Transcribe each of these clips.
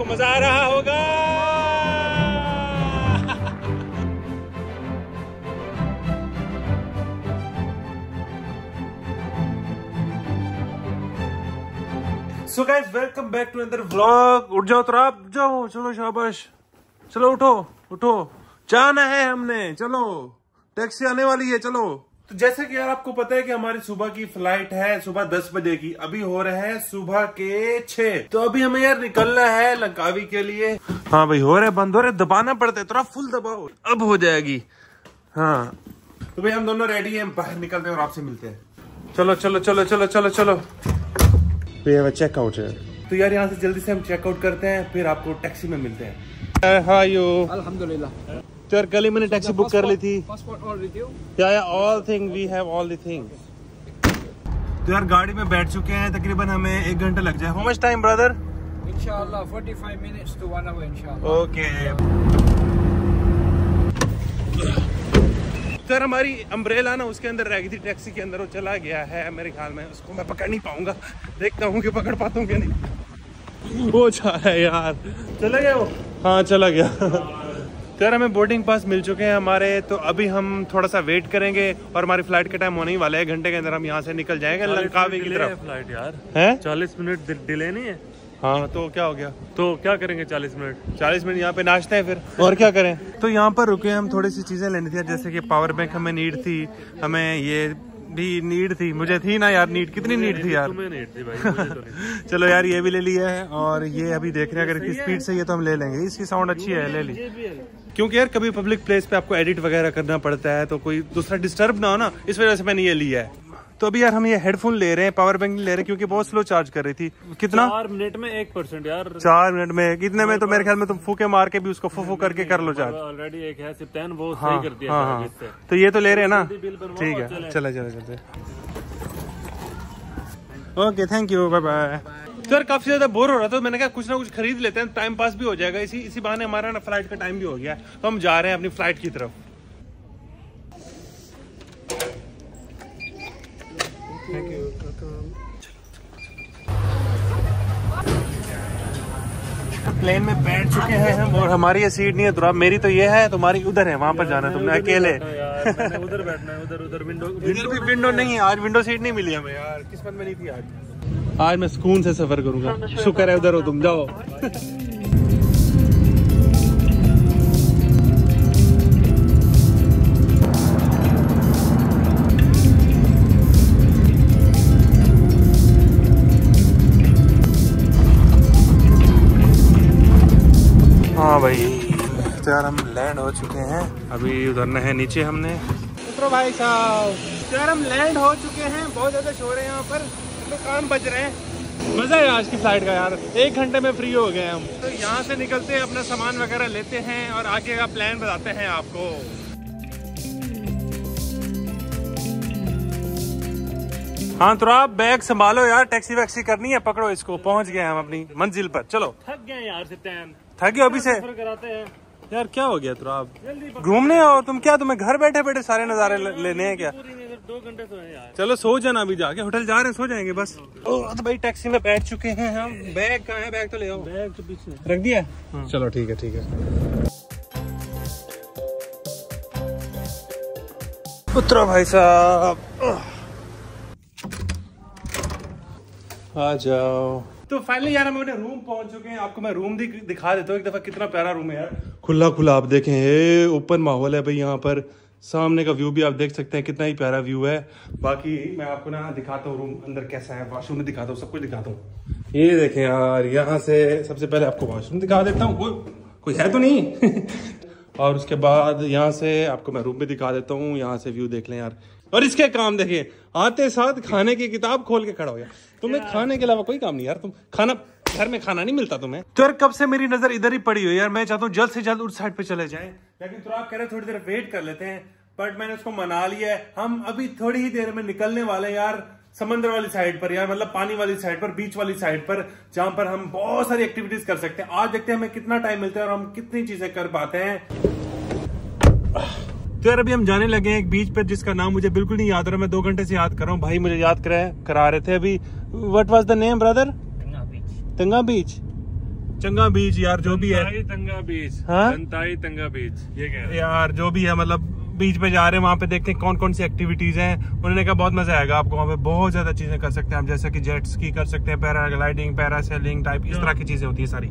आपको मजा आ रहा होगा। So guys welcome back to another vlog. उठ जाओ तो आप जाओ, चलो शाबाश, चलो उठो उठो, जाना है हमने, चलो टैक्सी आने वाली है, चलो। तो जैसे कि यार आपको पता है कि हमारी सुबह की फ्लाइट है सुबह 10 बजे की, अभी हो रहे हैं सुबह के 6। तो अभी हमें यार निकलना है लंकावी के लिए। हाँ भाई हो रहे बंद हो रहे, दबाना पड़ता है, थोड़ा फुल दबाओ, अब हो जाएगी। हाँ तो भाई हम दोनों रेडी हैं, बाहर निकलते हैं और आपसे मिलते हैं। चलो चलो चलो चलो चलो चलो, चेकआउट है। तो यार यहाँ से जल्दी से हम चेकआउट करते हैं, फिर आपको टैक्सी में मिलते हैं। हाय यो, अल्हम्दुलिल्लाह। तो यार कल ही मैंने टैक्सी बुक कर ली थी। Yeah all thing we have all the things. तो यार गाड़ी में बैठ चुके हैं, तकरीबन हमें 1 घंटा लग जाए। How much time brother? इंशाल्लाह 45 मिनट्स टू 1 आवर इंशाल्लाह। ओके। सर हमारी अम्ब्रेला ना उसके अंदर रह गई थी, टैक्सी के अंदर, वो चला गया है मेरे ख्याल में। उसको मैं पकड़ नहीं पाऊंगा, देखता हूँ कि पकड़ पाता हूँ कि नहीं। वो जा रहा है यार, चला गया वो। हाँ चला गया। तो यार हमें बोर्डिंग पास मिल चुके हैं हमारे, तो अभी हम थोड़ा सा वेट करेंगे और हमारी फ्लाइट का टाइम होने ही वाला है। 1 घंटे के अंदर हम यहाँ से निकल जाएंगे लंकावी की तरफ। फ्लाइट यार है 40 मिनट डिले नहीं है? हाँ तो क्या हो गया? तो क्या करेंगे 40 मिनट? 40 मिनट यहाँ पे नाचते हैं फिर, और क्या करें। तो यहाँ पर रुके, हम थोड़ी सी चीजें लेनी थी, जैसे कि पावर बैंक हमें नीड थी, हमें ये भी नीड थी, मुझे थी ना यार नीड, कितनी नीड थी यार? तुम्हें नीड थी भाई, मुझे तो नहीं। चलो यार ये भी ले लिया है, और ये अभी देख रहे हैं अगर इसकी स्पीड सही है तो हम ले लेंगे। इसकी साउंड अच्छी है, ले ली। क्योंकि यार कभी पब्लिक प्लेस पे आपको एडिट वगैरह करना पड़ता है, तो कोई दूसरा डिस्टर्ब ना हो ना, इस वजह से मैंने ये लिया है। तो अभी यार हम ये हेडफोन ले रहे हैं, पावर बैंक ले रहे हैं, क्योंकि बहुत स्लो चार्ज कर रही थी। कितना? 4 मिनट में 1% यार। 4 मिनट में कितने में? तो मेरे ख्याल में तुम फूके मार के भी उसको फू करके कर लो चार्ज। ऑलरेडी एक है सिप्तान, वो हाँ, सही कर दिया। हाँ, हाँ। तो ये तो ले रहे हैं ना, ठीक है, चले चले चलते। Okay thank you, bye bye. Sir काफी ज्यादा बोर हो रहा था, तो मैंने कहा कुछ ना कुछ खरीद लेते हैं, टाइम पास भी हो जाएगा। इसी बहाने हमारा ना फ्लाइट का टाइम भी हो गया, तो हम जा रहे हैं अपनी फ्लाइट की तरफ। Thank you. प्लेन में बैठ चुके हैं हम, और हमारी ये सीट नहीं है, तो मेरी तो ये है, तुम्हारी उधर है, वहां पर जाना है तुमने अकेले। उधर बैठना है, उधर विंडो नहीं है आज, विंडो सीट नहीं मिली हमें यार, किस्मत में नहीं थी आज मैं सुकून से सफर करूंगा। शुक्र है उधर हो तुम, जाओ। हाँ भाई तो यार हम लैंड हो चुके हैं, अभी उतरना है नीचे हमने। उतरो भाई साहब। यार हम लैंड हो चुके हैं, बहुत ज्यादा शोर है यहाँ पर, तो काम बज रहे हैं। मजा है आज की फ्लाइट का यार, 1 घंटे में फ्री हो गए हम। तो यहाँ से निकलते हैं, अपना सामान वगैरह लेते हैं और आगे का प्लान बताते हैं आपको। हाँ तो आप बैग संभालो यार, टैक्सी वैक्सी करनी है, पकड़ो इसको, पहुंच गए हम अपनी मंजिल पर। चलो थक गए यार सिप्तान, थक गए अभी से कराते हैं यार। क्या हो गया तो आप घूमने आओ तुम, क्या तुम्हें घर बैठे बैठे सारे नजारे लेने हैं क्या? 2 घंटे तो है यार। चलो सो जाना, अभी जाके होटल जा रहे हैं, सो जाएंगे बस। तो भाई टैक्सी में बैठ चुके हैं हम। बैग कहाँ है? बैग तो ले आओ। बैग तो पीछे रख दिया। चलो ठीक है ठीक है। उतरो भाई साहब, आ जाओ। तो फाइनली यार हम अपने रूम पहुंच चुके हैं। आपको मैं रूम दिखा देता हूँ एक दफा, कितना प्यारा रूम है यार, खुला खुला। आप देखें ओपन माहौल है भाई यहाँ पर, सामने का व्यू भी आप देख सकते हैं, कितना ही प्यारा व्यू है। बाकी मैं आपको ना दिखाता हूँ रूम अंदर कैसा है, वॉशरूम में दिखाता हूँ, सब कुछ दिखाता हूँ। ये देखें यार, यहाँ से सबसे पहले आपको वॉशरूम दिखा देता हूँ, कोई है तो नहीं। और उसके बाद यहाँ से आपको मैं रूम भी दिखा देता हूँ, यहाँ से व्यू देख लें यार। और इसके काम देखें, आते साथ खाने की किताब खोल के खड़ा हो गया। तुम्हें खाने के अलावा कोई काम नहीं यार, तुम खाना, घर में खाना नहीं मिलता तुम्हें। तो यार कब से मेरी नजर इधर ही पड़ी हुई यार, मैं चाहता हूँ जल्द से जल्द उस साइड पे चले जाएं, लेकिन तो आप कह रहे थोड़ी देर वेट कर लेते हैं, बट मैंने उसको मना लिया है। हम अभी थोड़ी ही देर में निकलने वाले हैं यार समंदर वाली साइड पर, यार मतलब पानी वाली साइड पर, बीच वाली साइड पर, जहां पर हम बहुत सारी एक्टिविटीज कर सकते हैं। आज देखते हैं हमें कितना टाइम मिलता है और हम कितनी चीजें कर पाते हैं। तो यार अभी हम जाने लगे हैं एक बीच पर, जिसका नाम मुझे बिल्कुल नहीं याद रहा, मैं 2 घंटे से याद कर रहा हूँ, भाई मुझे याद करा रहे थे अभी। What was the name brother? तंगा बीच। चंगा बीच यार जो भी है तंगा बीच, हाँ? जनताई तंगा बीच, ये कह रहे यार जो भी है मतलब बीच पे जा रहे हैं, वहाँ पे देखते हैं कौन कौन सी एक्टिविटीज हैं। उन्होंने कहा बहुत मजा आएगा आपको, वहाँ पे बहुत ज्यादा चीजें कर सकते हैं आप, जैसे कि जेट स्की कर सकते हैं, पैराग्लाइडिंग, पैरासेलिंग टाइप इस तरह की चीजें होती है सारी।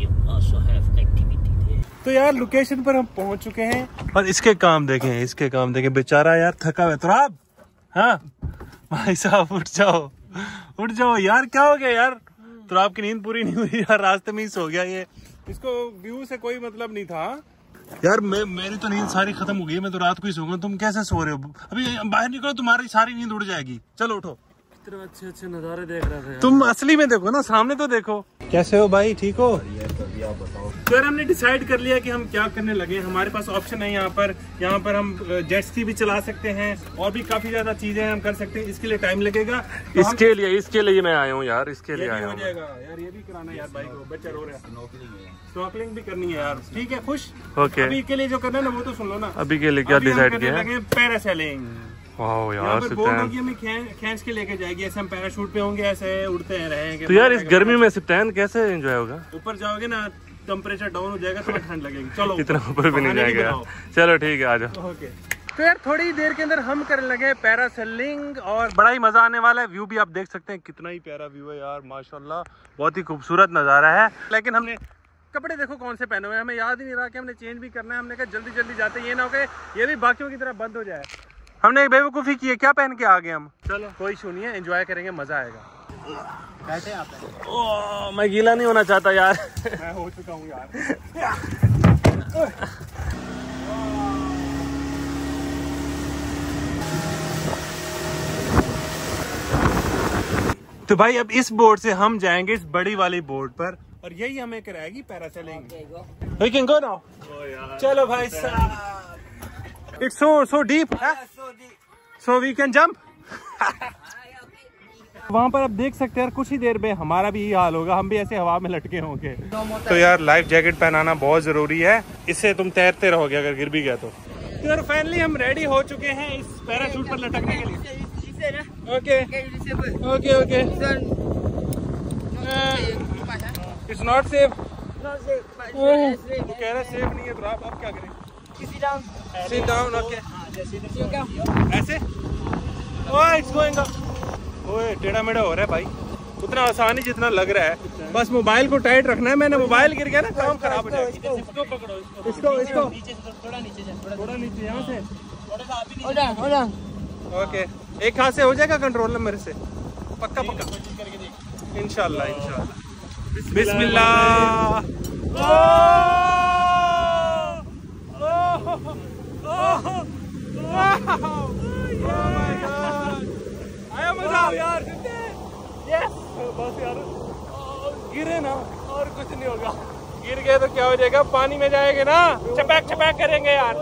तो यार लोकेशन पर हम पहुंच चुके हैं और इसके काम देखें, बेचारा यार थका हुआ है। तो आप हाँ भाई साहब उठ जाओ यार, क्या हो गया यार? तो आपकी नींद पूरी नहीं हुई यार, रास्ते में ही सो गया ये। इसको व्यू से कोई मतलब नहीं था यार। मेरी तो नींद सारी खत्म हो गई है, मैं तो रात को ही सोऊंगा। तुम कैसे सो रहे हो? अभी बाहर निकलो, तुम्हारी सारी नींद उड़ जाएगी। चलो उठो। कितने अच्छे अच्छे नजारे देख रहे थे। तुम असली में देखो ना, सामने तो देखो। कैसे हो भाई, ठीक हो? तो यार हमने डिसाइड कर लिया कि हम क्या करने लगे। हमारे पास ऑप्शन है यहाँ पर हम जेट स्की भी चला सकते हैं और भी काफी ज्यादा चीजें हम कर सकते हैं। इसके लिए टाइम लगेगा, तो इसके लिए मैं आया हूँ यार, इसके लिए आया हूँ। यार ये भी कराना यार भाई को, बच्चा रो रहा है। स्नॉर्कलिंग भी करनी है यार, ठीक है खुश? ओके, अभी के लिए जो करना है ना वो तो सुन लो ना। अभी के लिए क्या डिसाइड किया है? पैरासेलिंग। वाह यार, हमें खींच के लेके जाएगी, ऐसे हम पैराशूट पे होंगे, ऐसे उड़ते रहेंगे। तो यार इस गर्मी में सिप्तान कैसे एंजॉय होगा? ऊपर जाओगे ना, टेम्परेचर डाउन हो जाएगा, थोड़ा ठंड लगेगी। चलो इतना ऊपर भी नहीं जाएगा। चलो ठीक है, आ जाओ। ओके, तो यार थोड़ी देर के अंदर हम करने लगे पैरासेलिंग और बड़ा ही मजा आने वाला है। व्यू भी आप देख सकते हैं, कितना ही प्यारा व्यू है यार, माशाल्लाह बहुत ही खूबसूरत नजारा है। लेकिन हमने कपड़े देखो कौन से पहने हुए हैं, हमें याद ही नहीं रहा कि हमने चेंज भी करना है। हमने कहा जल्दी जल्दी जाते, ये ना हो कि ये भी बाकियों की तरह बंद हो जाए। हमने एक बेवकूफ़ी की है, क्या पहन के आ गए हम। चलो कोई इशू नहीं है, एंजॉय करेंगे, मजा आएगा। कैसे आप हैं? ओह, मैं गीला नहीं होना चाहता यार। मैं हो चुका हूँ यार। तो भाई अब इस बोर्ड से हम जाएंगे इस बड़ी वाली बोर्ड पर और यही हमें कराएगी parasailing. We can go now. चलो भाई साहब, it's so deep, so we can jump. वहाँ पर आप देख सकते हैं यार, कुछ ही देर में हमारा भी यही हाल होगा, हम भी ऐसे हवा में लटके होंगे। तो यार लाइफ जैकेट पहनाना बहुत जरूरी है, इससे तुम तैरते रहोगे अगर गिर भी गया तो। यार फाइनली हम रेडी हो चुके हैं इस पैराशूट पर लटकने के लिए। Okay okay okay, it's not safe. वो कह रहा सेफ नहीं है, तो आप अब क्या करें? Sit down, okay. ऐसे? Oh, it's going up. ओए टेढ़ा मेढ़ा हो रहा है भाई, उतना आसान ही जितना लग रहा है। बस मोबाइल को टाइट रखना है, मैंने मोबाइल गिर गया ना काम खराब हो जाएगा। इसको पकड़ो, इसको थोड़ा नीचे, यहाँ से। ओके, एक हाथ से हो जाएगा कंट्रोल मेरे से, पक्का इंशाल्लाह। बिस्मिल्लाह। आया मजा यार, बस यार गिरे ना और कुछ नहीं होगा। गिर गए तो क्या हो जाएगा, पानी में जाएंगे ना, चपैक करेंगे यार।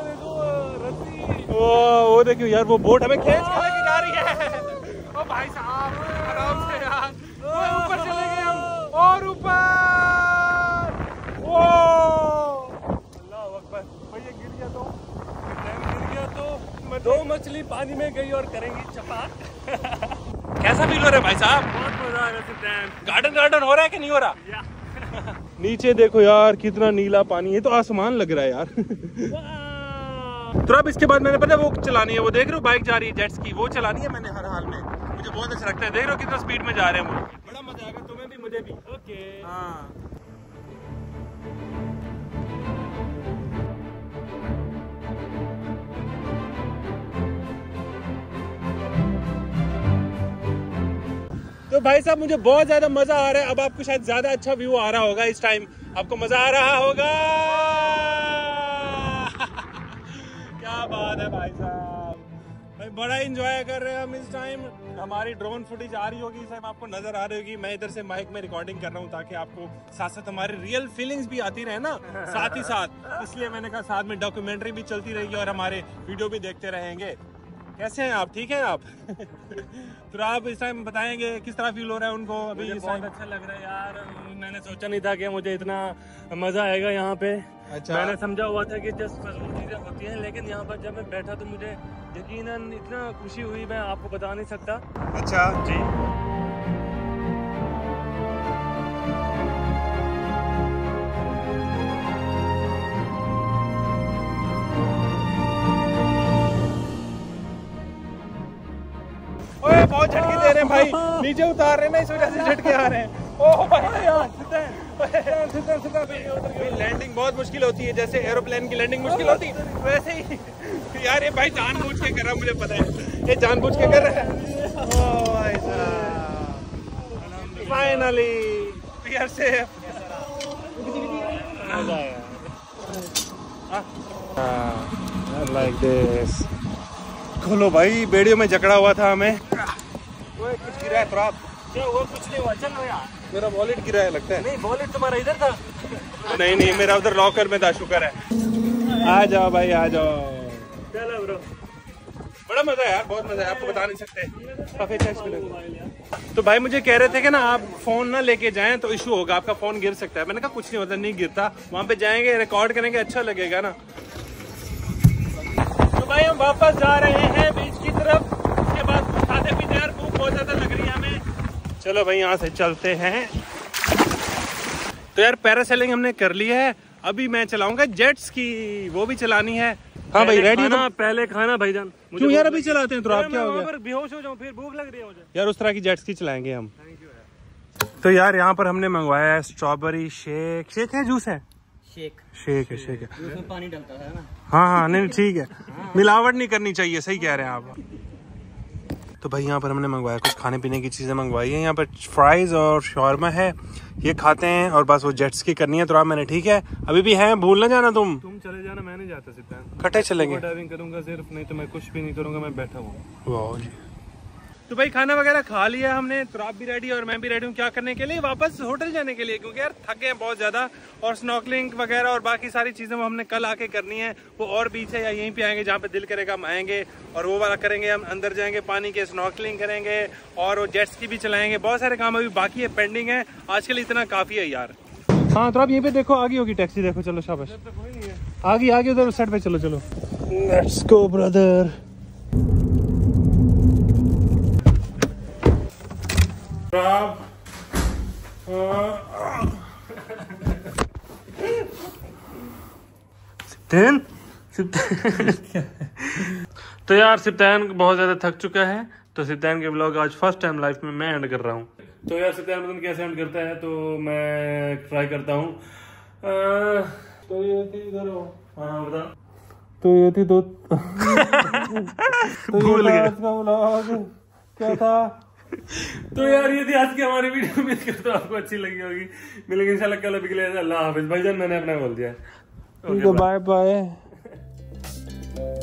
वो देखियो यार, वो बोट हमें खींच के लेके जा रही है। ओ भाई साहब आराम से यार, ऊपर चले गए हम और ऊपर। अल्लाह अकबर। भाई ये गिर गया तो 2 मछली पानी में गई और करेंगी चपाक। कैसा फील हो रहा है भाई साहब? बहुत मजा आ रहा है। गार्डन हो रहा है कि नहीं हो रहा? नीचे देखो यार कितना नीला पानी है, तो आसमान लग रहा है यार। तो अब इसके बाद मैंने पता वो चलानी है, वो देख रहे हो बाइक जा रही है जेट स्की, वो चलानी है मैंने हर हाल में। मुझे बहुत अच्छा लगता है, देख रहे हो कितना स्पीड में जा रहे हैं वो, बड़ा मजा आएगा तुम्हें भी मुझे भी। ओके हाँ तो भाई साहब मुझे बहुत ज्यादा मजा आ रहा है। अब आपको शायद ज्यादा अच्छा व्यू आ रहा होगा, इस टाइम आपको मजा आ रहा होगा। क्या बात है भाई साहब, भाई बड़ा एंजॉय कर रहे हैं हम इस टाइम। हमारी ड्रोन फुटेज आ रही होगी इस टाइम, आपको नजर आ रही होगी। मैं इधर से माइक में रिकॉर्डिंग कर रहा हूँ ताकि आपको साथ साथ हमारी रियल फीलिंग्स भी आती रहे ना साथ ही साथ, इसलिए मैंने कहा साथ में डॉक्यूमेंट्री भी चलती रहेगी और हमारे वीडियो भी देखते रहेंगे। कैसे हैं आप, ठीक हैं आप? तो आप इस टाइम बताएंगे किस तरह फील हो रहा है उनको अभी? मुझे बहुत अच्छा लग रहा है यार, मैंने सोचा नहीं था कि मुझे इतना मजा आएगा यहाँ पे। अच्छा। मैंने समझा हुआ था कि जस्ट फजूल चीजें होती हैं, लेकिन यहाँ पर जब मैं बैठा तो मुझे यकीनन इतना खुशी हुई, मैं आपको बता नहीं सकता। अच्छा जी। ओए बहुत झटके दे रहे हैं भाई, नीचे उतार रहे हैं ना, इस वजह से झटके आ रहे हैं। ओह भाई यार लैंडिंग बहुत मुश्किल होती है, जैसे एरोप्लेन की लैंडिंग मुश्किल होती है वैसे ही यार ये भाई जानबूझ के कर रहा है, मुझे पता है ये जानबूझ के कर रहा है। ओह भाई साहब finally we are safe. Like this. खोलो भाई, बेड़ियों में जकड़ा हुआ था हमें। वो कुछ गिरा है तुराब? क्या हुआ? कुछ नहीं हुआ, चलो यार। मेरा वॉलेट गिरा है लगता है। नहीं वॉलेट तुम्हारा इधर था। नहीं मेरा उधर लॉकर में था, शुक्र है। आ जाओ भाई आ जाओ। चलो ब्रो, बड़ा मजा है यार, बहुत मजा है, आपको बता नहीं सकते। काफी अच्छा एक्सपीरियंस। तो भाई मुझे कह रहे थे कि ना आप फोन ना लेके जाएं तो इशू होगा, आपका फोन गिर सकता है। मैंने कहा कुछ नहीं होता, नहीं गिरता। वहाँ पे जाएंगे, रिकॉर्ड करेंगे, अच्छा लगेगा ना। तो भाई हम वापस जा रहे हैं बीच की तरफ। उसके बाद खाते पीते यार भूख बहुत ज्यादा लग रही है हमें। चलो भाई यहाँ से चलते हैं। तो यार पैरासेलिंग हमने कर ली है, अभी मैं चलाऊंगा जेट्स की, वो भी चलानी है। हाँ भाई रेडी हो? पहले खाना भाईजान। क्यों यार अभी चलाते हैं तो आप क्या हो गया? बेहोश हो जाऊं, फिर भूख लग रही है मुझे यार। उस तरह की जेट्स की चलाएंगे हम। तो यार यहाँ पर हमने मंगवाया है स्ट्रॉबेरी शेक। शेक है जूस है? शेक है। उसमें पानी डलता है ना। हाँ नहीं ठीक है, मिलावट नहीं करनी चाहिए, सही कह रहे हैं आप। तो भाई यहाँ पर हमने मंगवाया कुछ खाने पीने की चीजें मंगवाई है। यहाँ पर फ्राइज और शॉर्मा है, ये खाते हैं और बस वो जेट्स की करनी है। तो आप मैंने ठीक है, अभी भी है, भूल ना जाना तुम चले जाना, मैं नहीं जाता सीधा, इकट्ठे चलेंगे। डाइविंग करूंगा सिर्फ, नहीं तो मैं कुछ भी नहीं करूंगा, मैं बैठा हूँ। वाह जी। तो भाई खाना वगैरह खा लिया हमने, तो आप भी रेडी और मैं भी रेडी हूँ। क्या करने के लिए? वापस होटल जाने के लिए, क्योंकि यार थक गए हैं बहुत ज्यादा। और स्नॉर्कलिंग वगैरह और बाकी सारी चीजें वो हमने कल आके करनी है। वो और बीच है या यहीं पे आएंगे जहाँ पे दिल करेगा हम आएंगे और वो वाला करेंगे। हम अंदर जाएंगे, पानी के स्नॉर्कलिंग करेंगे और वो जेट्स की भी चलाएंगे। बहुत सारे काम अभी बाकी है, पेंडिंग है। आज के लिए इतना काफी है यार। हाँ तो आप यहीं पे देखो, आगे होगी टैक्सी, देखो। चलो शाबाश, आगे उधर उस साइड पे चलो। Let's go brother. तो यार सिप्तान बहुत ज्यादा थक चुका है, तो सिप्तान के ब्लॉग आज फर्स्ट टाइम लाइफ में मैं एंड कर रहा हूँ। तो यार सिप्तान पता कैसे एंड करता है, तो मैं ट्राई करता हूँ। तो ये थी इधर हो। हाँ बता। तो ये थी भूल गया क्या था। तो यार ये थी आज की हमारी वीडियो। मिस करता हूँ आपको अच्छी लगी होगी। मिलेंगे इंशाल्लाह कल। अभी के लिए अल्लाह हाफिज भाईजान, मैंने अपना बोल दिया। Bye bye.